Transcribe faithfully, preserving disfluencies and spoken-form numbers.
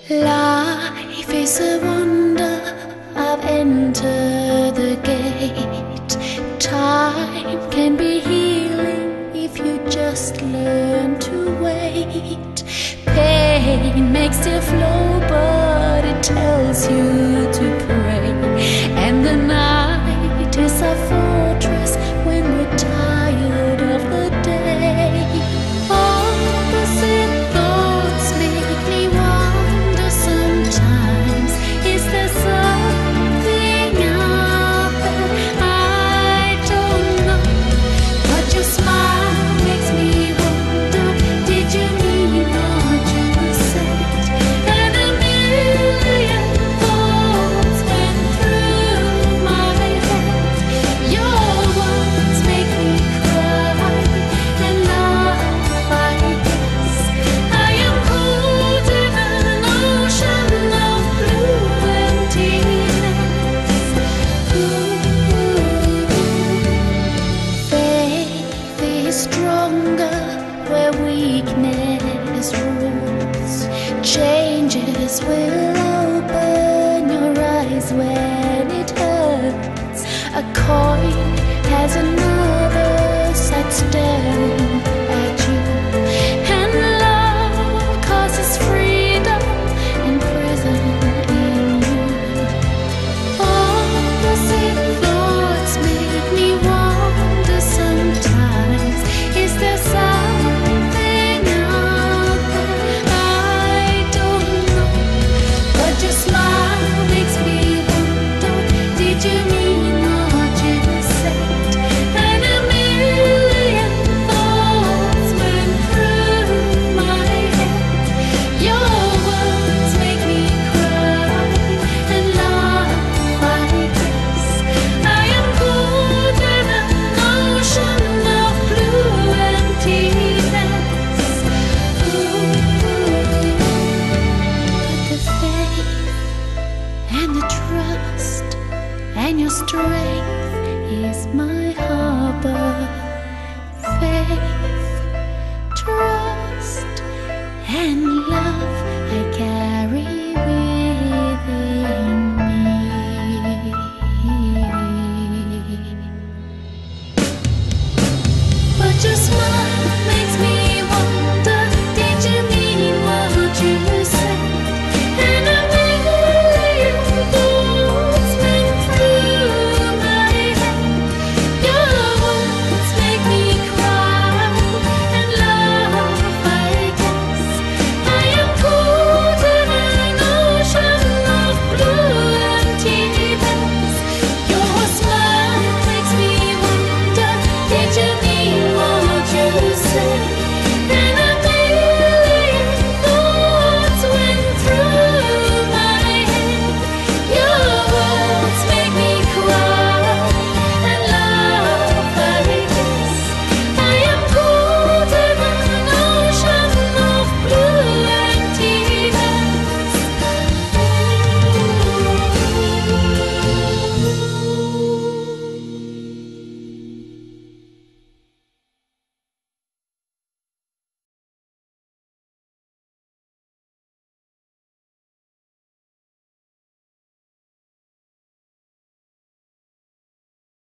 Life is a wonder, I've entered the gate. Time can be healing if you just learn to wait. Pain makes it flow, but it tells you to pray. And the night is a fortress when we're tired of the day. Opposite thoughts make me wonder sometimes. Is there something out there? I don't know. But your smile makes me wonder. Did you mean what you said? And a million thoughts went through my head. Your words make me cry and laugh, I guess. I am caught in an ocean of blue emptiness. Faith is stronger where weakness rules. Changes will open your eyes when it hurts. A coin has another side staring at you. And love causes freedom and prison in you. Opposite thoughts make me wonder sometimes. Is there something out there? I don't know. But your smile makes me wonder. Did you mean what you said? And a million thoughts went through my head. Your words make me cry and laugh, I guess. I am caught in an ocean of blue emptiness. But the faith and the trust and your strength is my harbor. Faith, trust, and love